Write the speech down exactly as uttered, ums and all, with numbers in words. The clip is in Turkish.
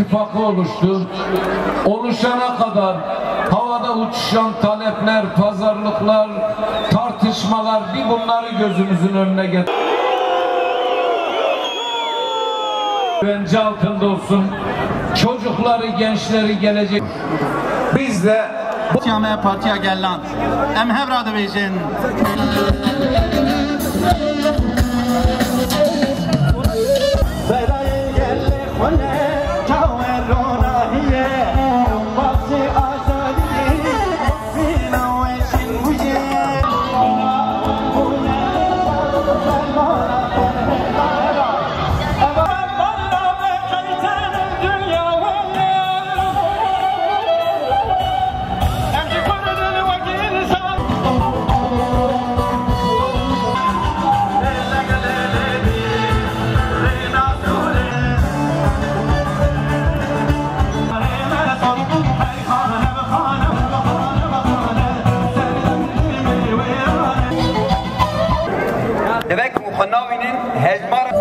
ittifakı oluştu. Oluşana kadar havada uçuşan talepler, pazarlıklar, tartışmalar, bir bunları gözümüzün önüne getir. Güvence altında olsun. Çocukları, gençleri gelecek. Biz de bu Siyame Partiya Gelland em hevra dibêjin. Devek muhannavinin hecmar